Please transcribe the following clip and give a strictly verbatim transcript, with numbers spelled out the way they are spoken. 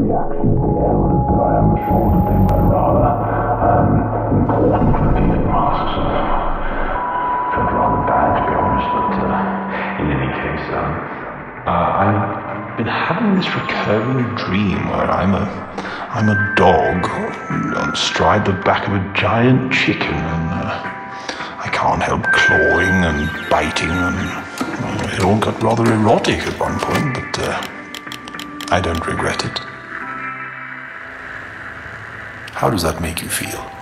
reaction of the elders, but I am sure that they were rather um, important for the masks. Felt rather bad, to be honest, but uh, in any case, um, uh, I've been having this recurring dream where I'm a, I'm a dog astride the back of a giant chicken, and uh, I can't help clawing and biting, and well, it all got rather erotic at one point, but uh, I don't regret it. How does that make you feel?